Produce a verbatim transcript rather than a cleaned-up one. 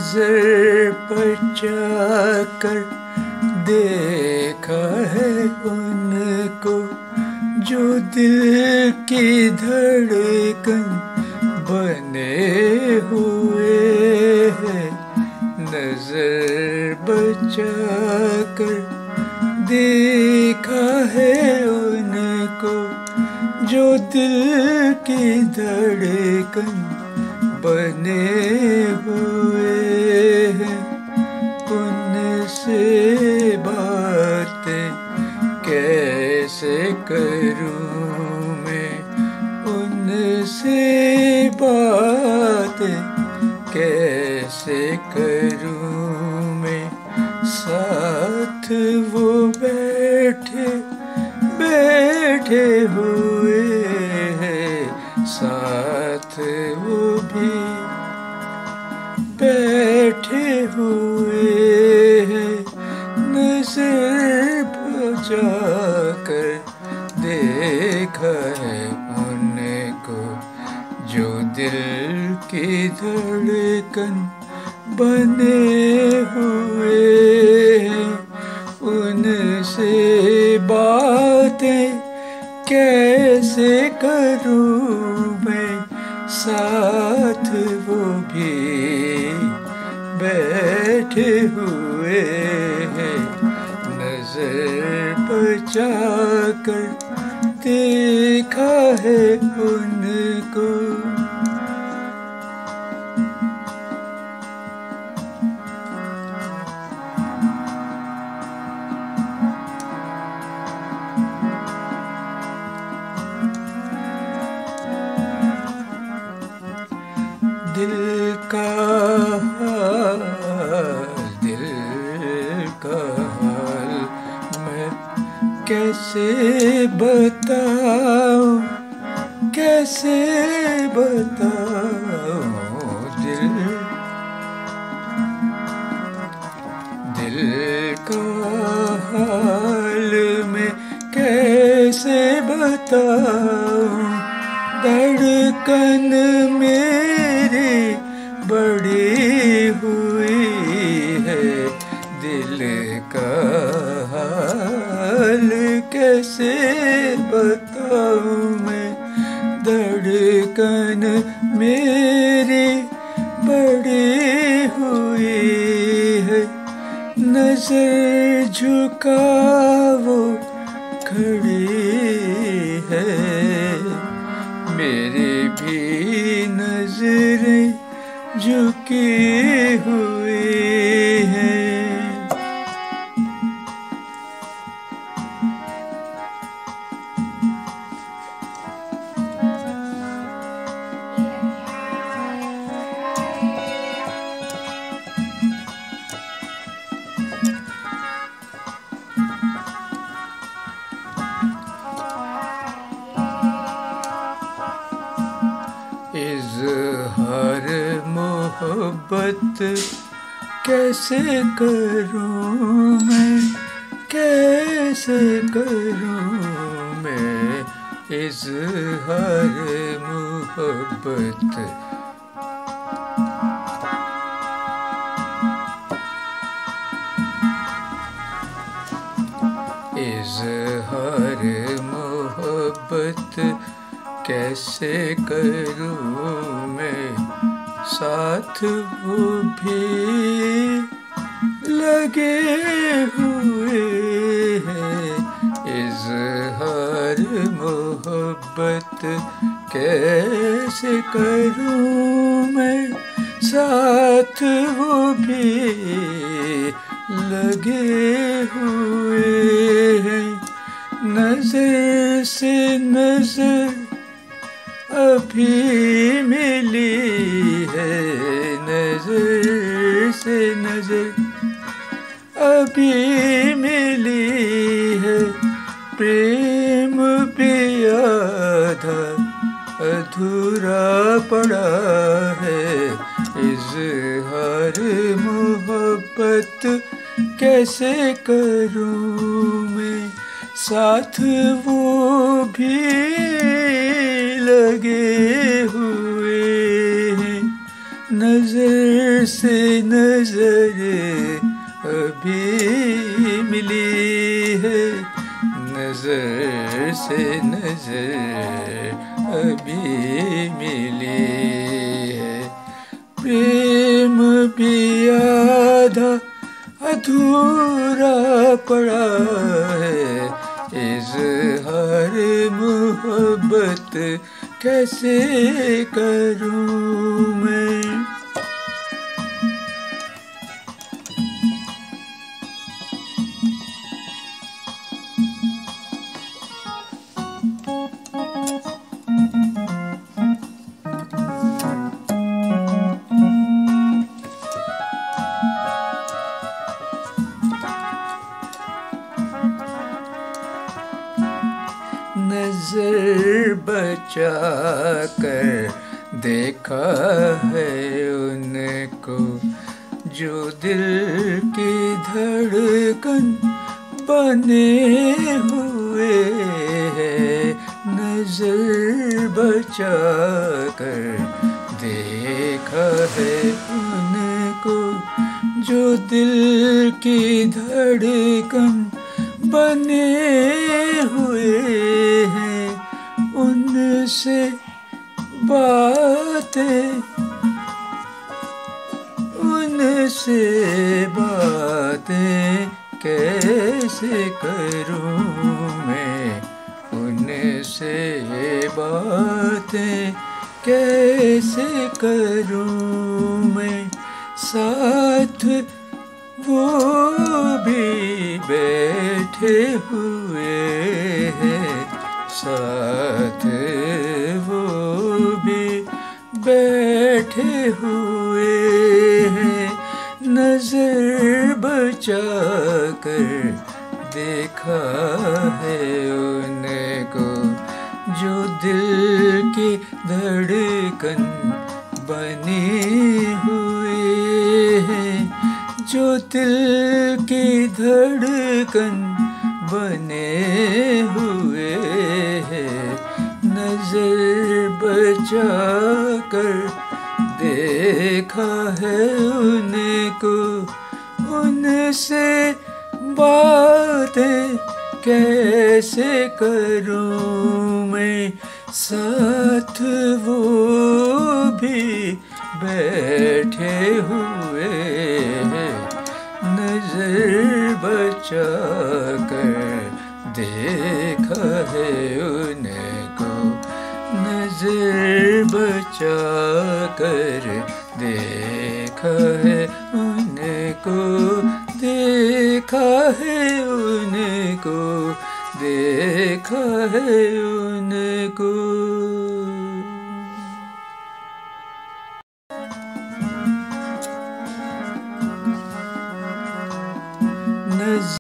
नजर बचा कर देखा है उनको जो दिल की धड़कन बने हुए हैं। नजर बचा कर देखा है उनको जो दिल की धड़कन बने हुए हैं। उनसे बातें कैसे करूं मैं, उनसे बातें कैसे करूं मैं। साथ वो बैठे बैठे हुए हैं, साथ वो भी बैठे हुए हैं। नजर बचा कर देखा है उनको जो दिल की धड़कन बने हुए हैं। उनसे बातें कैसे करूं मैं, साथ वो भी बैठे हुए हैं। नजर बचा कर देखा है उनको। दिल का हाल, दिल का हाल मैं कैसे बताऊं, कैसे बताऊं। दिल दिल का हाल मैं कैसे बताऊं। धड़कन मेरी बड़ी हुई है, दिल का हाल कैसे बताऊं मैं। धड़कन मेरी बड़ी हुई है। नजर झुका वो खड़ी है, मेरी भी नजरें झुकी हुई हैं। इज़हार मोहब्बत कैसे करूं मैं, कैसे करूं मैं। इज़हार मोहब्बत इज़हार मोहब्बत कैसे करूं मैं। साथ वो भी लगे हुए हैं। इज़हार मोहब्बत कैसे करूं मैं, साथ वो भी लगे हुए हैं। नजर से नजर अभी मिली है, नजर से नजर अभी मिली है। प्रेम भी आधा अधूरा पड़ा है। इज़हार मोहब्बत कैसे करूं मैं, साथ वो भी लगे हुए हैं। नजर से न नजर अभी मिली है। प्रेम भी आधा अधूरा पड़ा है, इज़हार मोहब्बत कैसे करूं मैं। नजर बचा कर देखा है उनको, जो दिल की धड़कन बने हुए हैं। नजर बचा कर देखा है उनको, जो दिल की धड़कन बने हुए हैं। उनसे बातें उनसे बातें कैसे करूं मैं। उनसे बातें कैसे करूं मैं। साथ वो भी बैठे हुए हैं, साथ वो भी बैठे हुए हैं। नजर बचा कर देखा है उनको, जो दिल की धड़कन बनी हुई है। जो दिल की धड़कन बने हुए हैं। नजर बचा कर देखा है उनको, उनसे बातें कैसे करूं मैं। साथ वो भी बैठे हुए हैं। नजर बचा कर देखा है उनको, नजर बचा कर देखा है उनको, देखा है उनको, देखा है उनको।